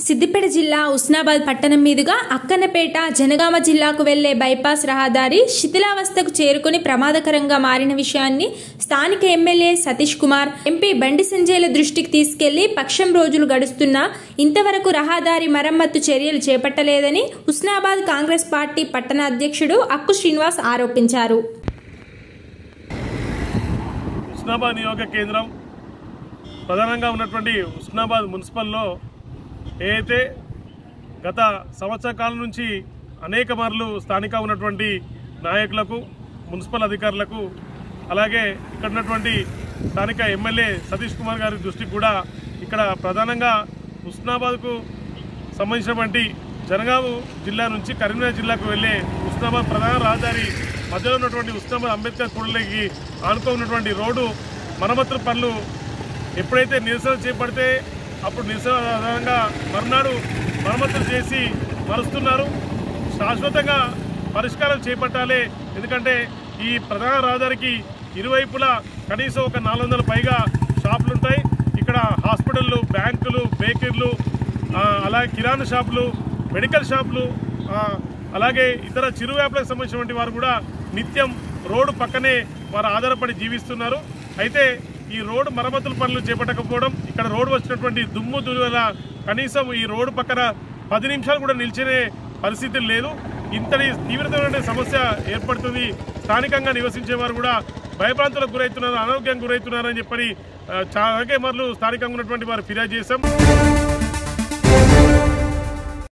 సిద్దిపేట జిల్లా ఉస్నాబాద్ పట్టణం మీదుగా అక్కన్నపేట జనగామ జిల్లాకు వెళ్లే బైపాస్ రహదారి శిథిలావస్థకు చేరుకుని ప్రమాదకరంగా మారిన విషయాన్ని స్థానిక ఎమ్మెల్యే సతీష్ కుమార్, ఎంపీ బండి సంజయ్ల దృష్టికి తీసుకెళ్లి పక్షం రోజులు గడుస్తున్నా ఇంతవరకు రహదారి మరమ్మత్తు చర్యలు చేపట్టలేదని ఉస్నాబాద్ కాంగ్రెస్ పార్టీ పట్టణ అధ్యక్షుడు అక్కు శ్రీనివాస్ ఆరోపించారు. ఉస్నాబాద్ నియోజక కేంద్రం ప్రధానంగా ఉన్నటువంటి ఉస్నాబాద్ మున్సిపల్లో ఏదైతే గత సంవత్సర కాలం నుంచి అనేక మార్లు స్థానిక ఉన్నటువంటి నాయకులకు, మున్సిపల్ అధికారులకు, అలాగే ఇక్కడ ఉన్నటువంటి స్థానిక ఎమ్మెల్యే సతీష్ కుమార్ గారి దృష్టికి కూడా ఇక్కడ ప్రధానంగా ఉస్నాబాద్కు సంబంధించినటువంటి జనగామ జిల్లా నుంచి కరీంనగర్ జిల్లాకు వెళ్లే ఉస్నాబాద్ ప్రధాన రహదారి మధ్యలో ఉన్నటువంటి ఉస్నాబాద్ అంబేద్కర్ కూడలికి ఆనుకున్నటువంటి రోడ్డు మరమ్మతుల పనులు ఎప్పుడైతే నిరసన చేపడితే అప్పుడు నిరసన ఆధారంగా మర్నాడు మరమ్మతులు చేసి మరుస్తున్నారు. శాశ్వతంగా పరిష్కారం చేపట్టాలి. ఎందుకంటే ఈ ప్రధాన రహదారికి ఇరువైపులా కనీసం ఒక 400 పైగా షాపులు ఉంటాయి. ఇక్కడ హాస్పిటళ్ళు, బ్యాంకులు, బేకరీలు, అలాగే కిరాణా షాపులు, మెడికల్ షాపులు, అలాగే ఇతర చిరు వ్యాపారాలకు సంబంధించినటువంటి వారు కూడా నిత్యం రోడ్డు పక్కనే వారు ఆధారపడి జీవిస్తున్నారు. అయితే ఈ రోడ్డు మరమ్మతుల పనులు చేపట్టకపోవడం, ఇక్కడ రోడ్డు వచ్చినటువంటి దుమ్ము దులివల కనీసం ఈ రోడ్డు పక్కన 10 నిమిషాలు కూడా నిలిచే పరిస్థితి లేదు. ఇంతటి తీవ్రతమైన సమస్య ఏర్పడుతుంది. స్థానికంగా నివసించే వారు కూడా భయభ్రాంతులకు గురవుతున్నారు, అనారోగ్యానికి గురవుతున్నారని చెప్పని చాలా మార్లు స్థానికంగా ఉన్నటువంటి వారు ఫిర్యాదు చేశాం.